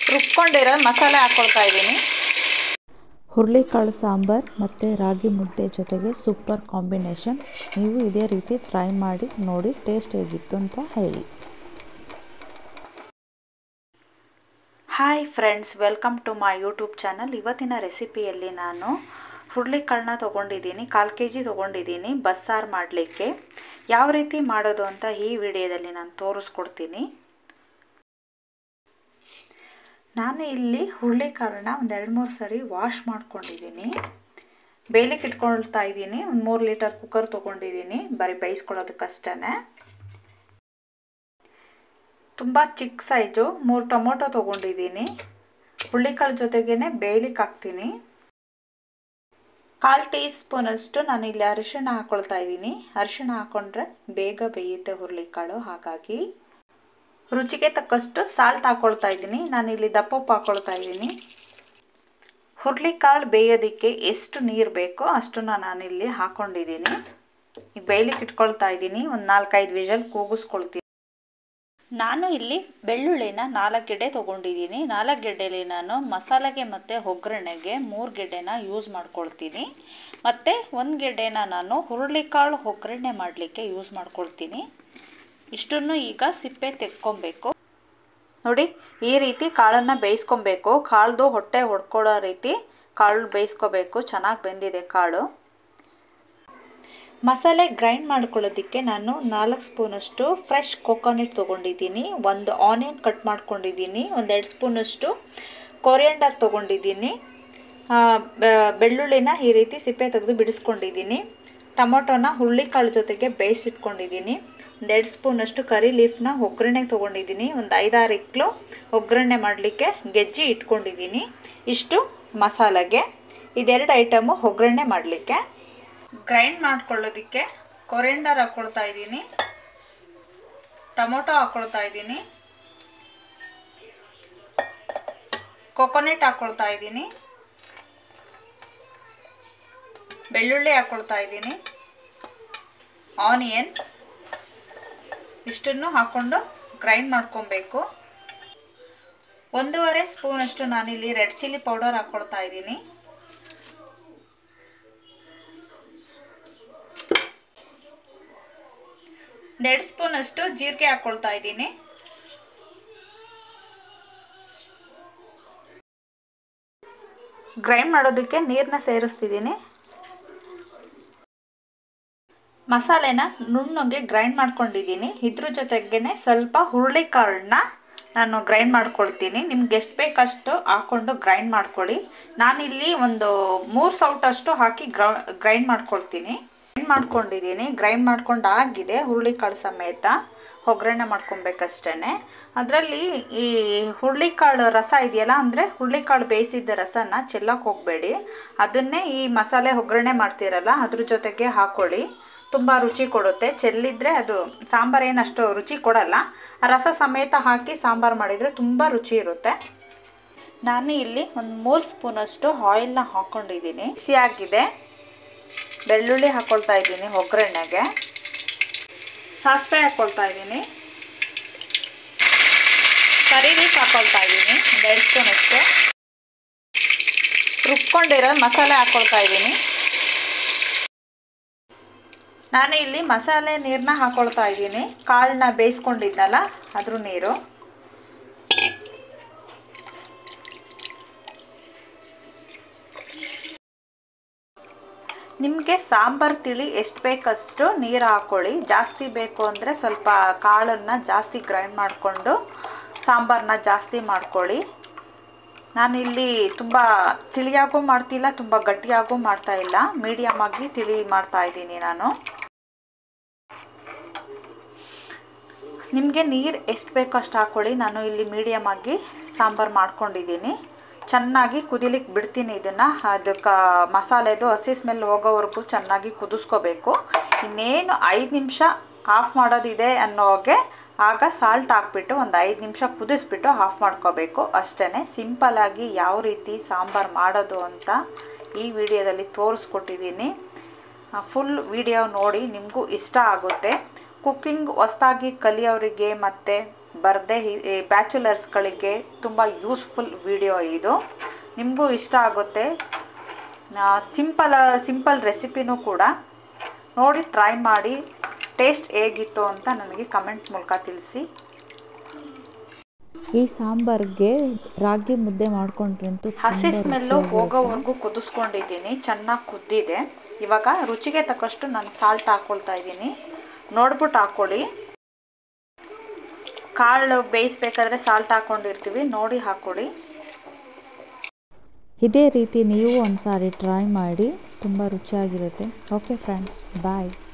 ರುಬ್ಕೊಂಡಿರೋ ಮಸಾಲೆ ಹಾಕ್ಕೊಳ್ತಾ ಇದ್ದೀನಿ. ಹುರುಳಿಕಾಳು ಸಾಂಬಾರ್ ಮತ್ತು ರಾಗಿ ಮುದ್ದೆ ಜೊತೆಗೆ ಸೂಪರ್ ಕಾಂಬಿನೇಷನ್. ನೀವು ಇದೇ ರೀತಿ ಟ್ರೈ ಮಾಡಿ ನೋಡಿ ಟೇಸ್ಟ್ ಹೇಗಿತ್ತು ಅಂತ ಹೇಳಿ. Hi friends, welcome to my YouTube channel. ಇವತ್ತಿನ ರೆಸಿಪಿಯಲ್ಲಿ ನಾನು ಹುರುಳಿಕಾಳನ್ನ ತೊಗೊಂಡಿದ್ದೀನಿ, 1/4 kg ತೊಗೊಂಡಿದ್ದೀನಿ ಬಸ್ಸಾರು ಮಾಡಲಿಕ್ಕೆ. ಯಾವ ರೀತಿ ಮಾಡೋದು ಅಂತ ಈ ವಿಡಿಯೋದಲ್ಲಿ ನಾನು ತೋರಿಸ್ಕೊಡ್ತೀನಿ. ನಾನು ಇಲ್ಲಿ ಹುರುಳಿಕಾಳನ್ನ ಒಂದು 2-3 ಸರಿ ವಾಶ್ ಮಾಡ್ಕೊಂಡಿದ್ದೀನಿ. ಬೇಯಲಿಕ್ಕೆ ಇಟ್ಕೊಳ್ತಾ ಇದ್ದೀನಿ. ಒಂದು 3 ಲೀಟರ್ ಕುಕ್ಕರ್ ತೊಗೊಂಡಿದ್ದೀನಿ, ಬರೀ ಬೇಯಿಸ್ಕೊಳ್ಳೋದಕ್ಕಷ್ಟೇ. ತುಂಬ ಚಿಕ್ಕ ಸೈಜು 3 ಟೊಮೊಟೊ ತೊಗೊಂಡಿದ್ದೀನಿ. ಹುರುಳಿಕಾಳು ಜೊತೆಗೇ ಬೇಯಲಿಕ್ಕೆ ಹಾಕ್ತೀನಿ. 1/4 ಟೀ ಸ್ಪೂನಷ್ಟು ನಾನಿಲ್ಲಿ ಅರಿಶಿಣ ಹಾಕ್ಕೊಳ್ತಾ ಇದ್ದೀನಿ. ಅರಿಶಿಣ ಹಾಕ್ಕೊಂಡ್ರೆ ಬೇಗ ಬೇಯುತ್ತೆ ಹುರುಳಿಕಾಳು, ಹಾಗಾಗಿ ರುಚಿಗೆ ತಕ್ಕಷ್ಟು ಸಾಲ್ಟ್ ಹಾಕ್ಕೊಳ್ತಾ ಇದ್ದೀನಿ. ನಾನಿಲ್ಲಿ ದಪ್ಪುಪ್ಪು ಹಾಕ್ಕೊಳ್ತಾ ಇದ್ದೀನಿ. ಹುರುಳಿಕಾಳು ಬೇಯೋದಕ್ಕೆ ಎಷ್ಟು ನೀರು ಬೇಕೋ ಅಷ್ಟನ್ನು ನಾನಿಲ್ಲಿ ಹಾಕ್ಕೊಂಡಿದ್ದೀನಿ. ಈಗ ಬೇಯಲಿಕ್ಕೆ ಇಟ್ಕೊಳ್ತಾ ಇದ್ದೀನಿ. ಒಂದು 4-5 ವಿಷಲ್ ಕೂಗಿಸ್ಕೊಳ್ತೀನಿ. ನಾನು ಇಲ್ಲಿ ಬೆಳ್ಳುಳ್ಳಿನ 4 ಗೆಡ್ಡೆ ತೊಗೊಂಡಿದ್ದೀನಿ. 4 ಗೆಡ್ಡೆಯಲ್ಲಿ ನಾನು ಮಸಾಲೆಗೆ ಮತ್ತು ಒಗ್ಗರಣೆಗೆ 3 ಗೆಡ್ಡೆನ ಯೂಸ್ ಮಾಡ್ಕೊಳ್ತೀನಿ. ಮತ್ತು 1 ಗೆಡ್ಡೆನ ನಾನು ಹುರುಳಿಕಾಳು ಒಗ್ಗರಣೆ ಮಾಡಲಿಕ್ಕೆ ಯೂಸ್ ಮಾಡ್ಕೊಳ್ತೀನಿ. ಇಷ್ಟನ್ನು ಈಗ ಸಿಪ್ಪೆ ತೆಕ್ಕೊಬೇಕು. ನೋಡಿ, ಈ ರೀತಿ ಕಾಳನ್ನು ಬೇಯಿಸ್ಕೊಬೇಕು. ಕಾಳ್ದು ಹೊಟ್ಟೆ ಹೊಡ್ಕೊಳ್ಳೋ ರೀತಿ ಕಾಳು ಬೇಯಿಸ್ಕೋಬೇಕು. ಚೆನ್ನಾಗಿ ಬೆಂದಿದೆ ಕಾಳು. ಮಸಾಲೆ ಗ್ರೈಂಡ್ ಮಾಡ್ಕೊಳ್ಳೋದಕ್ಕೆ ನಾನು 4 ಸ್ಪೂನಷ್ಟು ಫ್ರೆಶ್ ಕೊಕೊನಟ್ ತೊಗೊಂಡಿದ್ದೀನಿ. 1 ಆನಿಯನ್ ಕಟ್ ಮಾಡ್ಕೊಂಡಿದ್ದೀನಿ. 1-2 ಸ್ಪೂನಷ್ಟು ಕೊರಿಯಂಡರ್ ತೊಗೊಂಡಿದ್ದೀನಿ. ಬೆಳ್ಳುಳ್ಳಿನ ಈ ರೀತಿ ಸಿಪ್ಪೆ ತೆಗೆದು ಬಿಡಿಸ್ಕೊಂಡಿದ್ದೀನಿ. ಟೊಮೊಟೊನ ಹುರುಳಿಕಾಳು ಜೊತೆಗೆ ಬೇಯಿಸಿಟ್ಕೊಂಡಿದ್ದೀನಿ. 1-2 ಸ್ಪೂನಷ್ಟು ಕರಿ ಲೀಫ್ನ ಒಗ್ಗರಣೆಗೆ ತೊಗೊಂಡಿದ್ದೀನಿ. ಒಂದು 5-6 ಇಕ್ಲು ಒಗ್ಗರಣೆ ಮಾಡಲಿಕ್ಕೆ ಗೆಜ್ಜಿ ಇಟ್ಕೊಂಡಿದ್ದೀನಿ. ಇಷ್ಟು ಮಸಾಲೆಗೆ. ಇದೆರಡು ಐಟಮು ಒಗ್ಗರಣೆ ಮಾಡಲಿಕ್ಕೆ. ಗ್ರೈಂಡ್ ಮಾಡ್ಕೊಳ್ಳೋದಕ್ಕೆ ಕೊರಿಯಂಡರ್ ಹಾಕ್ಕೊಳ್ತಾ ಇದ್ದೀನಿ. ಟೊಮೊಟೊ ಹಾಕ್ಕೊಳ್ತಾ ಇದ್ದೀನಿ. ಕೊಕೊನಟ್ ಹಾಕ್ಕೊಳ್ತಾ ಇದ್ದೀನಿ. ಬೆಳ್ಳುಳ್ಳಿ ಹಾಕ್ಕೊಳ್ತಾ ಇದ್ದೀನಿ. ಆನಿಯನ್ ಇಷ್ಟನ್ನು ಹಾಕ್ಕೊಂಡು ಗ್ರೈಂಡ್ ಮಾಡ್ಕೊಬೇಕು. 1.5 ಸ್ಪೂನಷ್ಟು ನಾನಿಲ್ಲಿ ರೆಡ್ ಚಿಲ್ಲಿ ಪೌಡರ್ ಹಾಕ್ಕೊಳ್ತಾ ಇದ್ದೀನಿ. ಎರಡು ಸ್ಪೂನಷ್ಟು ಜೀರಿಗೆ ಹಾಕ್ಕೊಳ್ತಾ ಇದ್ದೀನಿ. ಗ್ರೈಂಡ್ ಮಾಡೋದಕ್ಕೆ ನೀರನ್ನ ಸೇರಿಸ್ತಿದ್ದೀನಿ. ಮಸಾಲೆನ ನುಣ್ಣಗೆ ಗ್ರೈಂಡ್ ಮಾಡ್ಕೊಂಡಿದ್ದೀನಿ. ಇದ್ರ ಜೊತೆಗೇ ಸ್ವಲ್ಪ ಹುರುಳಿಕಾಳನ್ನ ನಾನು ಗ್ರೈಂಡ್ ಮಾಡ್ಕೊಳ್ತೀನಿ. ನಿಮ್ಗೆ ಎಷ್ಟು ಬೇಕಷ್ಟು ಹಾಕ್ಕೊಂಡು ಗ್ರೈಂಡ್ ಮಾಡ್ಕೊಳ್ಳಿ. ನಾನಿಲ್ಲಿ ಒಂದು 3 ಸೌಟಷ್ಟು ಹಾಕಿ ಗ್ರೈಂಡ್ ಮಾಡ್ಕೊಳ್ತೀನಿ. ಗ್ರೈಂಡ್ ಮಾಡ್ಕೊಂಡಿದ್ದೀನಿ. ಗ್ರೈಂಡ್ ಮಾಡ್ಕೊಂಡು ಆಗಿದೆ. ಹುರುಳಿಕಾಳು ಸಮೇತ ಒಗ್ಗರಣೆ ಮಾಡ್ಕೊಬೇಕಷ್ಟೇ. ಅದರಲ್ಲಿ ಈ ಹುರುಳಿಕಾಳು ರಸ ಇದೆಯಲ್ಲ, ಅಂದರೆ ಹುರುಳಿಕಾಳು ಬೇಯಿಸಿದ್ದ ರಸನ ಚೆಲ್ಲಕ್ಕೆ ಹೋಗಬೇಡಿ. ಅದನ್ನೇ ಈ ಮಸಾಲೆ ಒಗ್ಗರಣೆ ಮಾಡ್ತೀರಲ್ಲ ಅದ್ರ ಜೊತೆಗೆ ಹಾಕ್ಕೊಳ್ಳಿ. ತುಂಬ ರುಚಿ ಕೊಡುತ್ತೆ. ಚೆಲ್ಲಿದ್ರೆ ಅದು ಸಾಂಬಾರೇನು ಅಷ್ಟು ರುಚಿ ಕೊಡಲ್ಲ. ರಸ ಸಮೇತ ಹಾಕಿ ಸಾಂಬಾರು ಮಾಡಿದರೆ ತುಂಬ ರುಚಿ ಇರುತ್ತೆ. ನಾನು ಇಲ್ಲಿ ಒಂದು 3 ಸ್ಪೂನಷ್ಟು ಆಯಿಲ್ನ ಹಾಕ್ಕೊಂಡಿದ್ದೀನಿ. ಬಿಸಿಯಾಗಿದೆ. ಬೆಳ್ಳುಳ್ಳಿ ಹಾಕ್ಕೊಳ್ತಾ ಇದ್ದೀನಿ ಒಗ್ಗರಣೆಗೆ. ಸಾಸಿವೆ ಹಾಕ್ಕೊಳ್ತಾ ಇದ್ದೀನಿ. ಕರಿ ಲೀಫ್ ಹಾಕ್ಕೊಳ್ತಾ ಇದ್ದೀನಿ 1-2 ಸ್ಪೂನಷ್ಟು. ರುಬ್ಕೊಂಡಿರೋ ಮಸಾಲೆ ಹಾಕ್ಕೊಳ್ತಾ ಇದ್ದೀನಿ. ನಾನು ಇಲ್ಲಿ ಮಸಾಲೆ ನೀರನ್ನ ಹಾಕ್ಕೊಳ್ತಾ ಇದ್ದೀನಿ. ಕಾಳನ್ನ ಬೇಯಿಸ್ಕೊಂಡಿದ್ನಲ್ಲ ಅದ್ರ ನೀರು. ನಿಮಗೆ ಸಾಂಬಾರು ತಿಳಿ ಎಷ್ಟು ಬೇಕಷ್ಟು ನೀರು ಹಾಕ್ಕೊಳ್ಳಿ. ಜಾಸ್ತಿ ಬೇಕು ಅಂದರೆ ಸ್ವಲ್ಪ ಕಾಳನ್ನು ಜಾಸ್ತಿ ಗ್ರೈಂಡ್ ಮಾಡಿಕೊಂಡು ಸಾಂಬಾರನ್ನ ಜಾಸ್ತಿ ಮಾಡ್ಕೊಳ್ಳಿ. ನಾನಿಲ್ಲಿ ತುಂಬ ತಿಳಿಯಾಗೂ ಮಾಡ್ತಿಲ್ಲ, ತುಂಬ ಗಟ್ಟಿಯಾಗೂ ಮಾಡ್ತಾಯಿಲ್ಲ. ಮೀಡಿಯಮ್ ಆಗಿ ತಿಳಿ ಮಾಡ್ತಾಯಿದ್ದೀನಿ ನಾನು. ನಿಮಗೆ ನೀರು ಎಷ್ಟು ಬೇಕೋ ಅಷ್ಟು ಹಾಕ್ಕೊಳ್ಳಿ. ನಾನು ಇಲ್ಲಿ ಮೀಡಿಯಮ್ ಆಗಿ ಸಾಂಬಾರು ಮಾಡ್ಕೊಂಡಿದ್ದೀನಿ. ಚೆನ್ನಾಗಿ ಕುದಿಲಿಕ್ಕೆ ಬಿಡ್ತೀನಿ ಇದನ್ನು. ಅದಕ್ಕೆ ಮಸಾಲೆದು ಹಸಿ ಸ್ಮೆಲ್ ಹೋಗೋವರೆಗೂ ಚೆನ್ನಾಗಿ ಕುದಿಸ್ಕೋಬೇಕು. ಇನ್ನೇನು 5 ನಿಮಿಷ ಆಫ್ ಮಾಡೋದಿದೆ ಅನ್ನೋಗೆ ಆಗ ಸಾಲ್ಟ್ ಹಾಕ್ಬಿಟ್ಟು ಒಂದು 5 ನಿಮಿಷ ಕುದಿಸ್ಬಿಟ್ಟು ಆಫ್ ಮಾಡ್ಕೋಬೇಕು ಅಷ್ಟೇ. ಸಿಂಪಲ್ಲಾಗಿ ಯಾವ ರೀತಿ ಸಾಂಬಾರು ಮಾಡೋದು ಅಂತ ಈ ವಿಡಿಯೋದಲ್ಲಿ ತೋರಿಸ್ಕೊಟ್ಟಿದ್ದೀನಿ. ಫುಲ್ ವಿಡಿಯೋ ನೋಡಿ, ನಿಮಗೂ ಇಷ್ಟ ಆಗುತ್ತೆ. ಕುಕ್ಕಿಂಗ್ ಹೊಸದಾಗಿ ಕಲಿಯೋರಿಗೆ ಮತ್ತು ಬರದೆ ಬ್ಯಾಚುಲರ್ಸ್ಗಳಿಗೆ ತುಂಬ ಯೂಸ್ಫುಲ್ ವಿಡಿಯೋ ಇದು. ನಿಮಗೂ ಇಷ್ಟ ಆಗುತ್ತೆ. ಸಿಂಪಲ್ ರೆಸಿಪಿನೂ ಕೂಡ. ನೋಡಿ ಟ್ರೈ ಮಾಡಿ ಟೇಸ್ಟ್ ಹೇಗಿತ್ತು ಅಂತ ನನಗೆ ಕಮೆಂಟ್ ಮೂಲಕ ತಿಳಿಸಿ. ಈ ಸಾಂಬಾರ್ಗೆ ರಾಗಿ ಮುದ್ದೆ ಮಾಡ್ಕೊಂಡ್ರಂತೂ ಹಸಿ ಸ್ಮೆಲ್ಲು ಹೋಗೋವರೆಗೂ ಕುದಿಸ್ಕೊಂಡಿದ್ದೀನಿ. ಚೆನ್ನಾಗಿ ಕುದ್ದಿದೆ. ಇವಾಗ ರುಚಿಗೆ ತಕ್ಕಷ್ಟು ನಾನು ಸಾಲ್ಟ್ ಹಾಕ್ಕೊಳ್ತಾ ಇದ್ದೀನಿ. ನೋಡ್ಬಿಟ್ಟು ಹಾಕ್ಕೊಳ್ಳಿ. ಕಾಳು ಬೇಯಿಸ್ಬೇಕಾದ್ರೆ ಸಾಲ್ಟ್ ಹಾಕ್ಕೊಂಡಿರ್ತೀವಿ, ನೋಡಿ ಹಾಕ್ಕೊಳ್ಳಿ. ಇದೇ ರೀತಿ ನೀವು ಒಂದು ಸಾರಿ ಟ್ರೈ ಮಾಡಿ, ತುಂಬ ರುಚಿಯಾಗಿರುತ್ತೆ. ಓಕೆ ಫ್ರೆಂಡ್ಸ್, ಬಾಯ್.